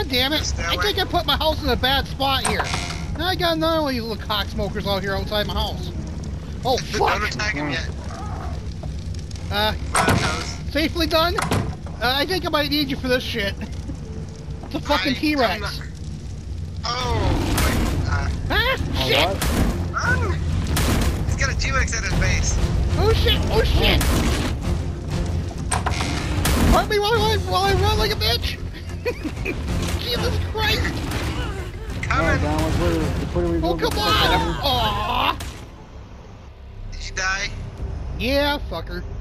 damn it! I think I put my house in a bad spot here. Now I got none of these little cocksmokers out here outside my house. Oh fuck! Don't attack him yet. Safely done? I think I might need you for this shit. It's a fucking T-Rex. Oh! Shit! Run! He's got a T-Rex at his base. Oh shit! Oh shit! Hurt me while I run like a bitch! Jesus Christ! Coming! Oh come on! Aww! Did you die? Yeah, fucker.